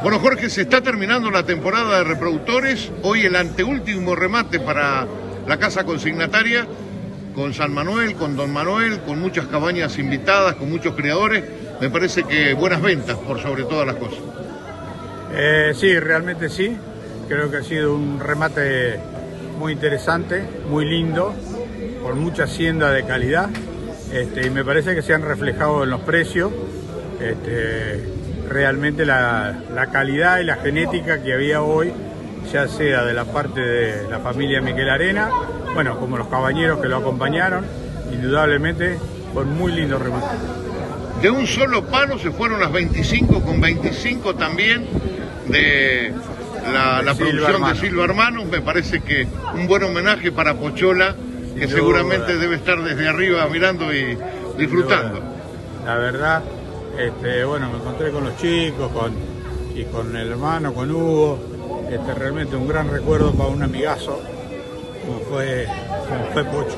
Bueno, Jorge, se está terminando la temporada de reproductores. Hoy el anteúltimo remate para la casa consignataria, con San Manuel, con Don Manuel, con muchas cabañas invitadas, con muchos criadores. Me parece que buenas ventas, por sobre todas las cosas. Sí, realmente sí. Creo que ha sido un remate muy interesante, muy lindo, con mucha hacienda de calidad. Y me parece que se han reflejado en los precios. Realmente la calidad y la genética que había hoy, ya sea de la parte de la familia Miquel Arena, bueno, como los cabañeros que lo acompañaron, indudablemente con muy lindos remates. De un solo palo se fueron las 25, con 25 también de la producción de Silva Hermanos. Me parece que un buen homenaje para Pochola, que seguramente debe estar desde arriba mirando y disfrutando. La verdad, bueno, me encontré con los chicos, y con el hermano, con Hugo. Realmente un gran recuerdo para un amigazo, como fue Pocho.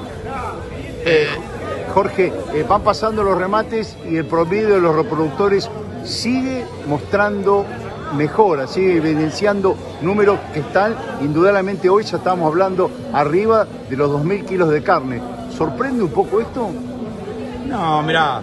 Jorge, van pasando los remates y el promedio de los reproductores sigue mostrando mejora, sigue evidenciando números que están, indudablemente hoy ya estamos hablando arriba de los 2.000 kilos de carne. ¿Sorprende un poco esto? No, mirá,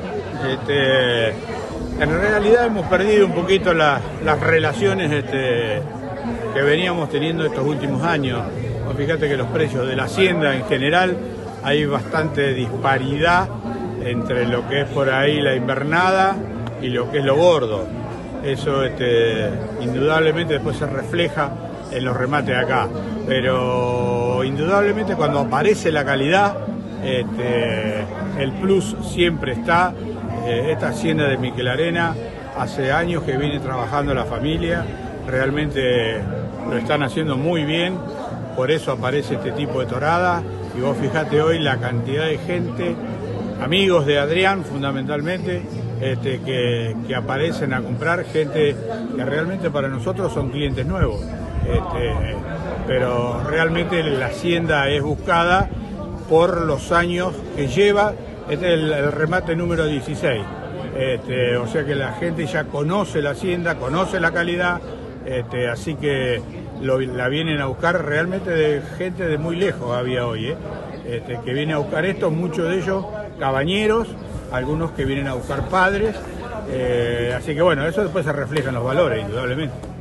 en realidad hemos perdido un poquito las relaciones que veníamos teniendo estos últimos años. Fíjate que los precios de la hacienda en general, hay bastante disparidad entre lo que es por ahí la invernada y lo que es lo gordo. Eso indudablemente después se refleja en los remates de acá. Pero indudablemente cuando aparece la calidad, el plus siempre está. Esta hacienda de Miquel Arena hace años que viene trabajando la familia, realmente lo están haciendo muy bien, por eso aparece este tipo de torada. Y vos fijate hoy la cantidad de gente, amigos de Adrián fundamentalmente, que aparecen a comprar, gente que realmente para nosotros son clientes nuevos. Pero realmente la hacienda es buscada por los años que lleva. Este es el remate número 16. O sea que la gente ya conoce la hacienda, conoce la calidad, así que la vienen a buscar realmente de gente de muy lejos había hoy, que viene a buscar esto, muchos de ellos cabañeros, algunos que vienen a buscar padres, así que bueno, eso después se refleja en los valores, indudablemente.